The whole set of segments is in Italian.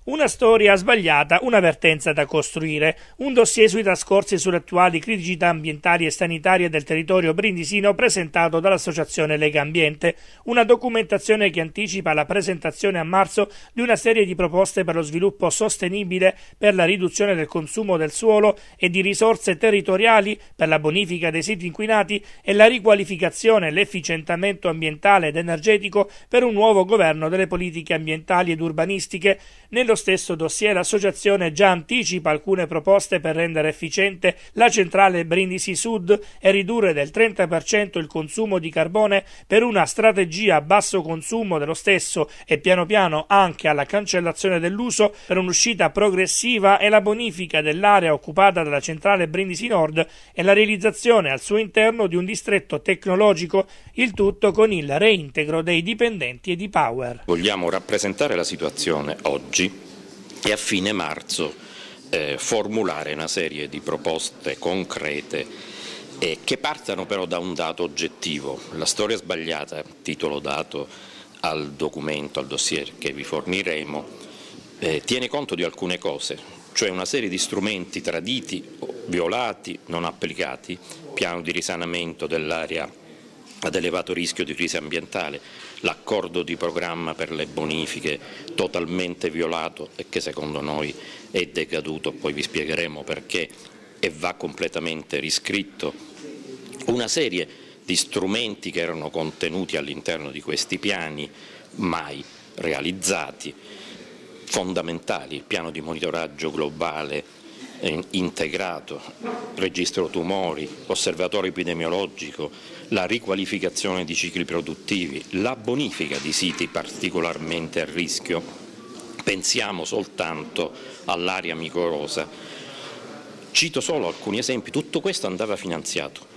Una storia sbagliata, un'avvertenza da costruire. Un dossier sui trascorsi sulle attuali criticità ambientali e sanitarie del territorio brindisino presentato dall'Associazione Lega Ambiente. Una documentazione che anticipa la presentazione a marzo di una serie di proposte per lo sviluppo sostenibile, per la riduzione del consumo del suolo e di risorse territoriali, per la bonifica dei siti inquinati e la riqualificazione e l'efficientamento ambientale ed energetico per un nuovo governo delle politiche ambientali ed urbanistiche. Nello stesso dossier l'associazione già anticipa alcune proposte per rendere efficiente la centrale Brindisi Sud e ridurre del 30% il consumo di carbone, per una strategia a basso consumo dello stesso e piano piano anche alla cancellazione dell'uso, per un'uscita progressiva e la bonifica dell'area occupata dalla centrale Brindisi Nord e la realizzazione al suo interno di un distretto tecnologico, il tutto con il reintegro dei dipendenti e di Power. Vogliamo rappresentare la situazione oggi e a fine marzo formulare una serie di proposte concrete che partano però da un dato oggettivo. La storia sbagliata, titolo dato al documento, al dossier che vi forniremo, tiene conto di alcune cose, cioè una serie di strumenti traditi, violati, non applicati, piano di risanamento dell'area ad elevato rischio di crisi ambientale, l'accordo di programma per le bonifiche totalmente violato e che secondo noi è decaduto, poi vi spiegheremo perché, e va completamente riscritto, una serie di strumenti che erano contenuti all'interno di questi piani mai realizzati, fondamentali, il piano di monitoraggio globale integrato, registro tumori, osservatorio epidemiologico, la riqualificazione di cicli produttivi, la bonifica di siti particolarmente a rischio. Pensiamo soltanto all'area micorosa. Cito solo alcuni esempi, tutto questo andava finanziato.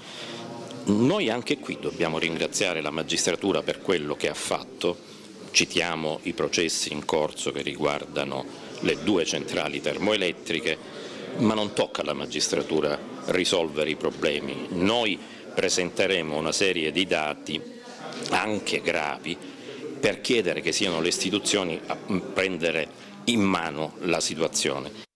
Noi anche qui dobbiamo ringraziare la magistratura per quello che ha fatto. Citiamo i processi in corso che riguardano le 2 centrali termoelettriche, ma non tocca alla magistratura risolvere i problemi. Noi presenteremo una serie di dati anche gravi per chiedere che siano le istituzioni a prendere in mano la situazione.